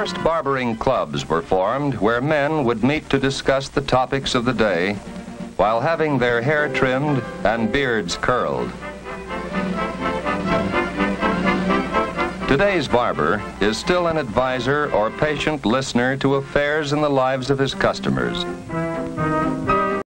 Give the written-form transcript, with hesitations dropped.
first barbering clubs were formed where men would meet to discuss the topics of the day while having their hair trimmed and beards curled. Today's barber is still an advisor or patient listener to affairs in the lives of his customers.